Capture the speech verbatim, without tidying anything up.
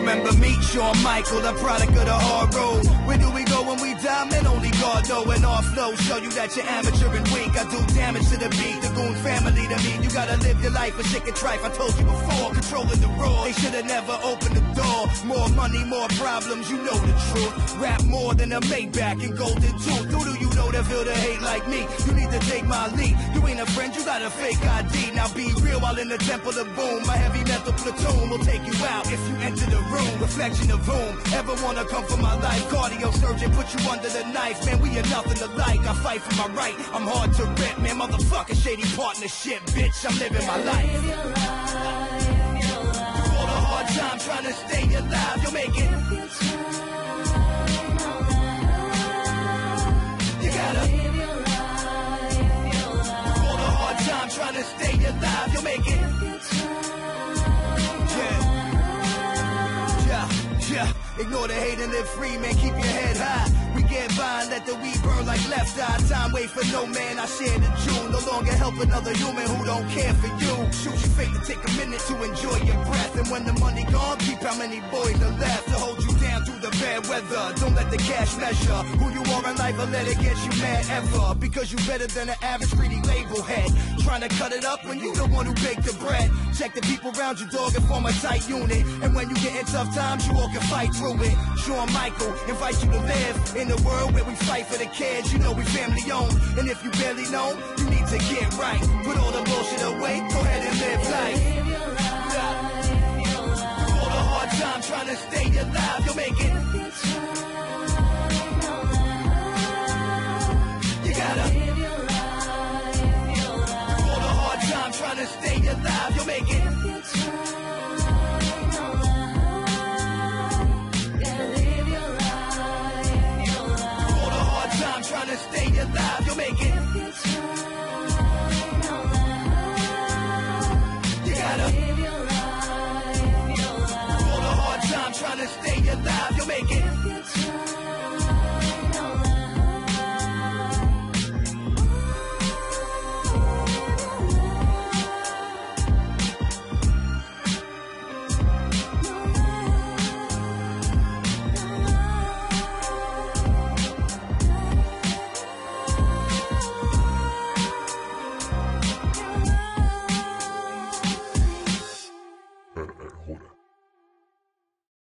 Remember me, Shawn Michael, the product of the hard road. Where do we go when we die? Man, only God know. And our flow show you that you're amateur and weak. I do damage to the beat, the Goon family to me. You gotta live your life for shit and trife. I told you before, controlling the raw. They should've never opened the door. More money, more problems, you know the truth. Rap more than a Maybach and golden tooth. Who do you know that feel the hate like me? You need to take my lead. You ain't a friend, you got a fake I D. Now be real while in the temple of boom. My heavy metal platoon will take you out if you enter the room. Reflection of whom ever wanna come for my life? Cardio surgeon put you under the knife. Man, we are nothing alike. I fight for my right, I'm hard to rip. Man, motherfucker, shady partnership, bitch, I'm living my life. Through all the hard time trying to stay alive, you'll make it. You gotta. Through all the hard time trying to stay alive, you'll make it. Yeah, yeah, yeah. Ignore the hate and live free, man, keep your head high. We get by and let the weed burn like left eye. Time wait for no man, I share the June. No longer help another human who don't care for you. Shoot your fate to take a minute to enjoy your breath. And when the money gone, keep how many boys are left to hold you down through the bad weather. Don't let the cash measure who you are in life or let it get you mad ever. Because you better than an average greedy label head. Trying to cut it up when you the one who baked the bread. Check the people around you, dog, and form a tight unit. And when you get in tough times, you all can fight through it. Shawn Michael invite you to live in a world where we fight for the kids. You know we family owned, and if you barely know, you need to get right. Put all the bullshit away, go ahead and live life. Yeah. All the hard time trying to stay alive, you'll make it.